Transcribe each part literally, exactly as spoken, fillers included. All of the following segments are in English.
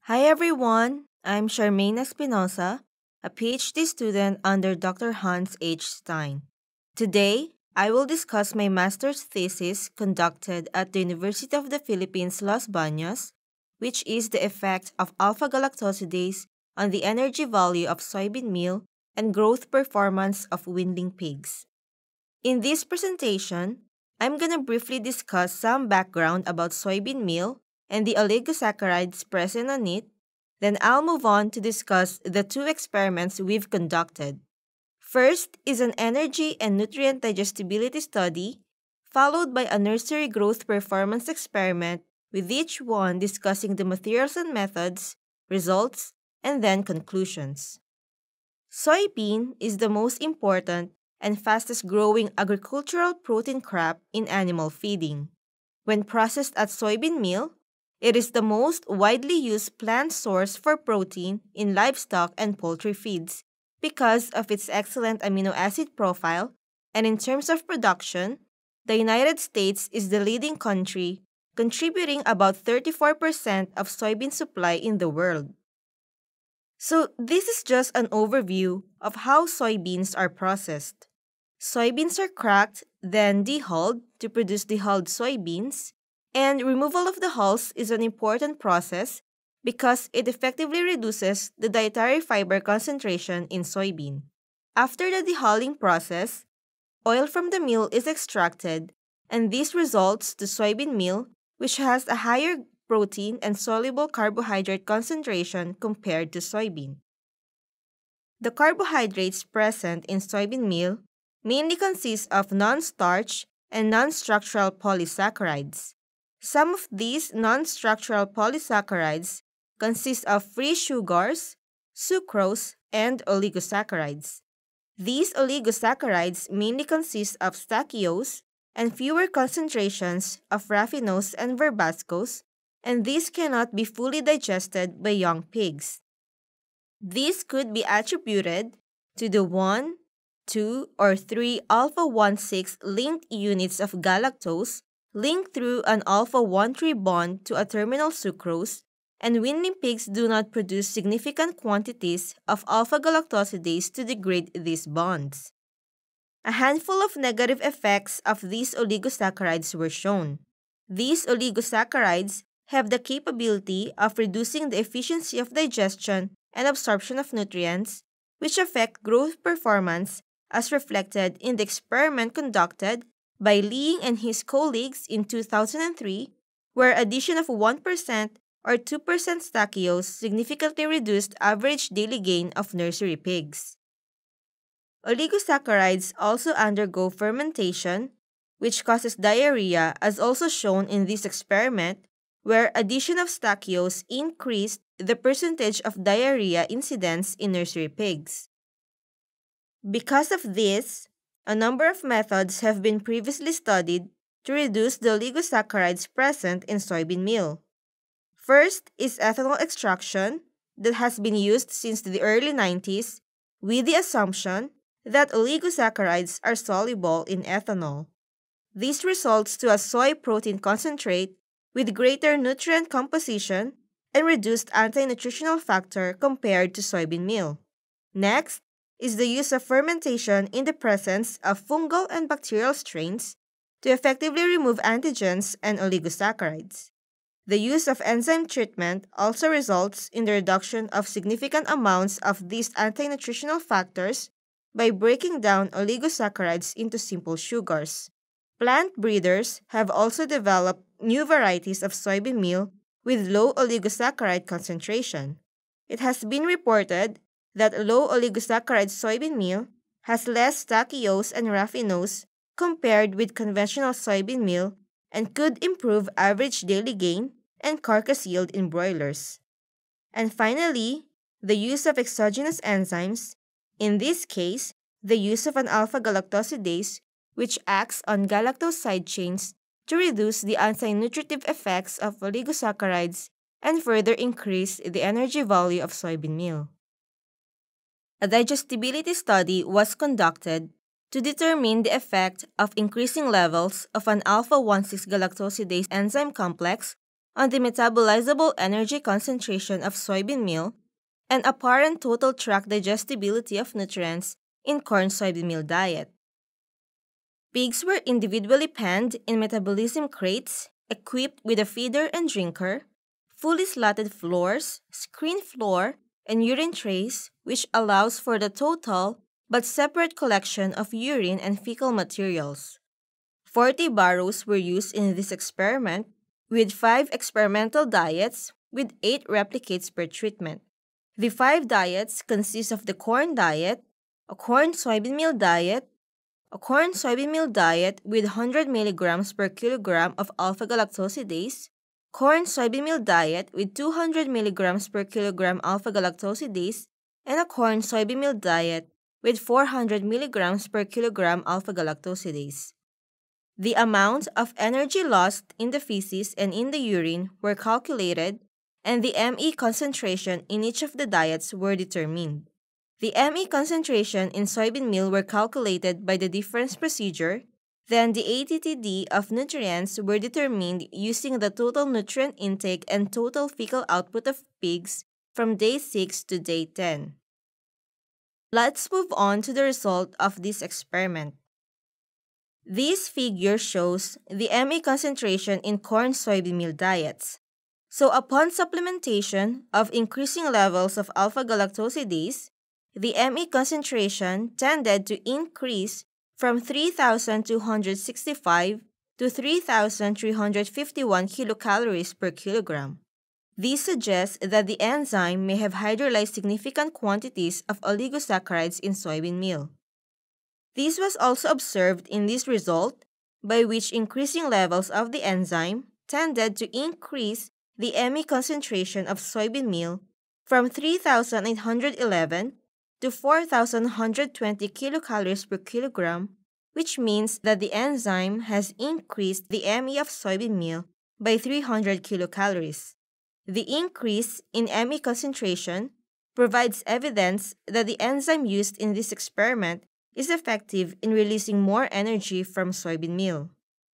Hi everyone, I'm Charmaine Espinosa, a PhD student under Doctor Hans H. Stein. Today, I will discuss my master's thesis conducted at the University of the Philippines Los Baños, which is the effect of alpha-galactosidase on the energy value of soybean meal and growth performance of weanling pigs. In this presentation, I'm going to briefly discuss some background about soybean meal and the oligosaccharides present on it. Then I'll move on to discuss the two experiments we've conducted. First is an energy and nutrient digestibility study, followed by a nursery growth performance experiment, with each one discussing the materials and methods, results, and then conclusions. Soybean is the most important and fastest growing agricultural protein crop in animal feeding. When processed as soybean meal, it is the most widely used plant source for protein in livestock and poultry feeds because of its excellent amino acid profile, and in terms of production, the United States is the leading country, contributing about thirty-four percent of soybean supply in the world. So this is just an overview of how soybeans are processed. Soybeans are cracked, then dehulled to produce dehulled soybeans, and removal of the hulls is an important process because it effectively reduces the dietary fiber concentration in soybean. After the dehulling process, oil from the meal is extracted, and this results to soybean meal, which has a higher protein and soluble carbohydrate concentration compared to soybean. The carbohydrates present in soybean meal mainly consist of non-starch and non-structural polysaccharides. Some of these non-structural polysaccharides consist of free sugars, sucrose, and oligosaccharides. These oligosaccharides mainly consist of stachyose and fewer concentrations of raffinose and verbascose, and these cannot be fully digested by young pigs. These could be attributed to the one, two, or three alpha one six linked units of galactose linked through an alpha one three bond to a terminal sucrose, and weanling pigs do not produce significant quantities of alpha-galactosidase to degrade these bonds. A handful of negative effects of these oligosaccharides were shown. These oligosaccharides have the capability of reducing the efficiency of digestion and absorption of nutrients, which affect growth performance as reflected in the experiment conducted by Li and his colleagues in two thousand three, where addition of one percent or two percent stachyose significantly reduced average daily gain of nursery pigs. Oligosaccharides also undergo fermentation, which causes diarrhea, as also shown in this experiment, where addition of stachyose increased the percentage of diarrhea incidence in nursery pigs. Because of this, a number of methods have been previously studied to reduce the oligosaccharides present in soybean meal. First is ethanol extraction that has been used since the early nineties with the assumption that oligosaccharides are soluble in ethanol. This results to a soy protein concentrate with greater nutrient composition and reduced anti-nutritional factor compared to soybean meal. Next is the use of fermentation in the presence of fungal and bacterial strains to effectively remove antigens and oligosaccharides. The use of enzyme treatment also results in the reduction of significant amounts of these anti-nutritional factors by breaking down oligosaccharides into simple sugars. Plant breeders have also developed new varieties of soybean meal with low oligosaccharide concentration. It has been reported that low oligosaccharide soybean meal has less stachyose and raffinose compared with conventional soybean meal and could improve average daily gain and carcass yield in broilers. And finally, the use of exogenous enzymes, in this case, the use of an alpha-galactosidase, which acts on galactose side chains to reduce the anti-nutritive effects of oligosaccharides and further increase the energy value of soybean meal. A digestibility study was conducted to determine the effect of increasing levels of an alpha one six galactosidase enzyme complex on the metabolizable energy concentration of soybean meal and apparent total tract digestibility of nutrients in corn soybean meal diet. Pigs were individually penned in metabolism crates equipped with a feeder and drinker, fully slotted floors, screen floor, and urine trays, which allows for the total but separate collection of urine and fecal materials. forty barrows were used in this experiment, with five experimental diets with eight replicates per treatment. The five diets consist of the corn diet, a corn soybean meal diet, a corn soybean meal diet with one hundred milligrams per kilogram of alpha-galactosidase, corn soybean meal diet with two hundred milligrams per kilogram alpha-galactosidase, and a corn soybean meal diet with four hundred milligrams per kilogram alpha-galactosidase. The amount of energy lost in the feces and in the urine were calculated, and the M E concentration in each of the diets were determined. The M E concentration in soybean meal were calculated by the difference procedure, then the A T T D of nutrients were determined using the total nutrient intake and total fecal output of pigs from day six to day ten. Let's move on to the result of this experiment. This figure shows the M E concentration in corn soybean meal diets. So upon supplementation of increasing levels of alpha-galactosidase, the M E concentration tended to increase from three thousand two hundred sixty-five to three thousand three hundred fifty-one kilocalories per kilogram. This suggests that the enzyme may have hydrolyzed significant quantities of oligosaccharides in soybean meal. This was also observed in this result, by which increasing levels of the enzyme tended to increase the M E concentration of soybean meal from three thousand eight hundred eleven to four thousand one hundred twenty kilocalories per kilogram, which means that the enzyme has increased the M E of soybean meal by three hundred kilocalories. The increase in M E concentration provides evidence that the enzyme used in this experiment is effective in releasing more energy from soybean meal.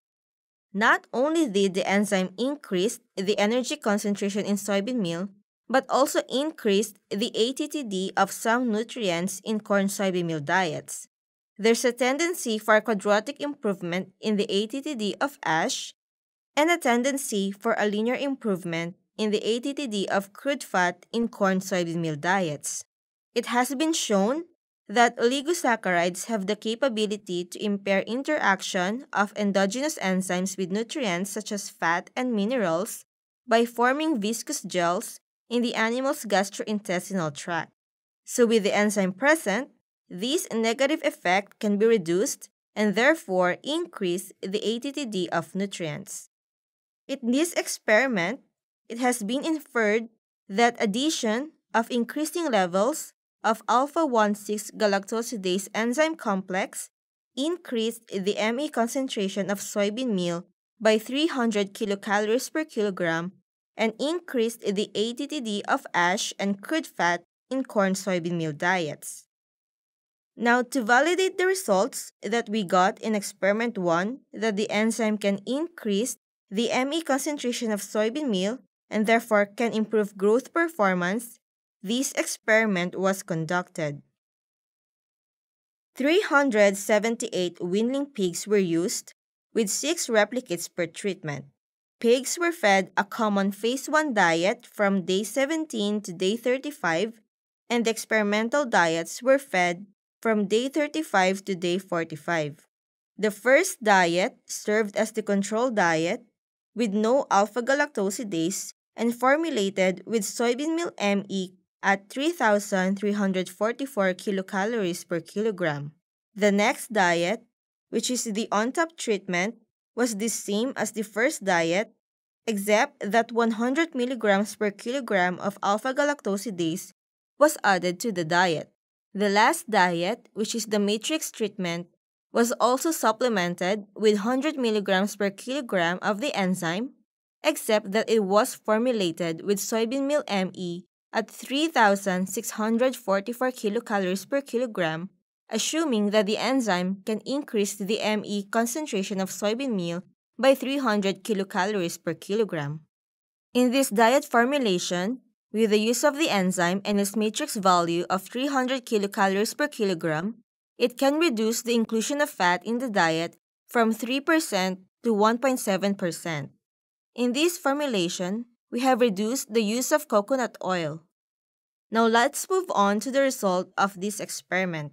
Not only did the enzyme increase the energy concentration in soybean meal, but also increased the A T T D of some nutrients in corn soybean meal diets. There's a tendency for quadratic improvement in the A T T D of ash and a tendency for a linear improvement in the A T T D of crude fat in corn soybean meal diets. It has been shown that oligosaccharides have the capability to impair interaction of endogenous enzymes with nutrients such as fat and minerals by forming viscous gels in the animal's gastrointestinal tract. So with the enzyme present, this negative effect can be reduced and therefore increase the A T T D of nutrients. In this experiment, it has been inferred that addition of increasing levels of alpha sixteen galactosidase enzyme complex increased the M E concentration of soybean meal by three hundred kilocalories per kilogram and increased the A T T D of ash and crude fat in corn soybean meal diets. Now, to validate the results that we got in experiment one, that the enzyme can increase the M E concentration of soybean meal and therefore can improve growth performance, this experiment was conducted. three hundred seventy-eight weanling pigs were used, with six replicates per treatment. Pigs were fed a common phase one diet from day seventeen to day thirty-five, and the experimental diets were fed from day thirty-five to day forty-five. The first diet served as the control diet with no alpha-galactosidase and formulated with soybean meal M E at three thousand three hundred forty-four kilocalories per kilogram. The next diet, which is the on-top treatment, was the same as the first diet, except that one hundred milligrams per kilogram of alpha-galactosidase was added to the diet. The last diet, which is the matrix treatment, was also supplemented with one hundred milligrams per kilogram of the enzyme, except that it was formulated with soybean meal M E at three thousand six hundred forty-four kilocalories per kilogram, assuming that the enzyme can increase the M E concentration of soybean meal by three hundred kilocalories per kilogram. In this diet formulation, with the use of the enzyme and its matrix value of three hundred kilocalories per kilogram, it can reduce the inclusion of fat in the diet from three percent to one point seven percent. In this formulation, we have reduced the use of coconut oil. Now let's move on to the result of this experiment.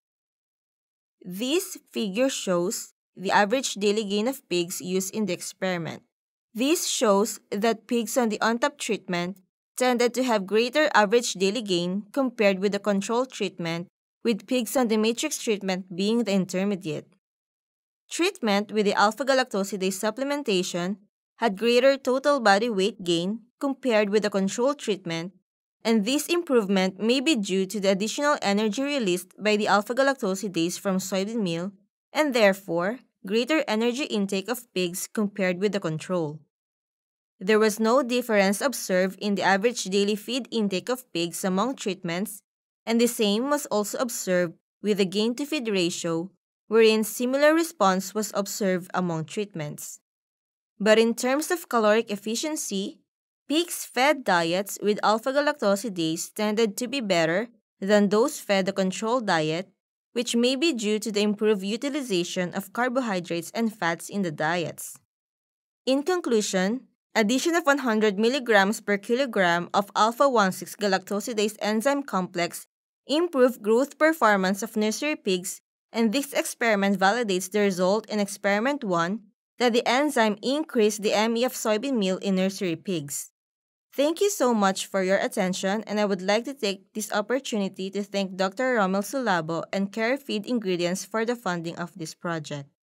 This figure shows the average daily gain of pigs used in the experiment. This shows that pigs on the on-top treatment tended to have greater average daily gain compared with the control treatment, with pigs on the matrix treatment being the intermediate. Treatment with the alpha-galactosidase supplementation had greater total body weight gain compared with the control treatment, and this improvement may be due to the additional energy released by the alpha-galactosidase from soybean meal, and therefore, greater energy intake of pigs compared with the control. There was no difference observed in the average daily feed intake of pigs among treatments, and the same was also observed with the gain-to-feed ratio, wherein similar response was observed among treatments. But in terms of caloric efficiency, pigs fed diets with alpha-galactosidase tended to be better than those fed the control diet, which may be due to the improved utilization of carbohydrates and fats in the diets. In conclusion, addition of one hundred milligrams per kilogram of alpha sixteen galactosidase enzyme complex improved growth performance of nursery pigs, and this experiment validates the result in experiment one that the enzyme increased the M E of soybean meal in nursery pigs. Thank you so much for your attention, and I would like to take this opportunity to thank Doctor Romel Sulabo and Care Feed Ingredients for the funding of this project.